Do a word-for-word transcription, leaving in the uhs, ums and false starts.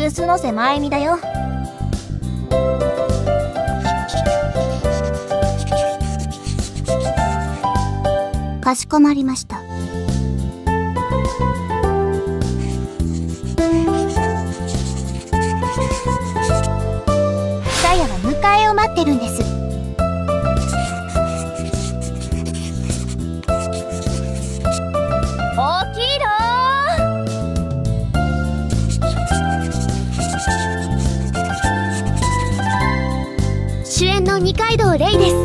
留守の狭い身だよ。かしこまりました。さやは迎えを待ってるんです。大きいの主演の二階堂レイです。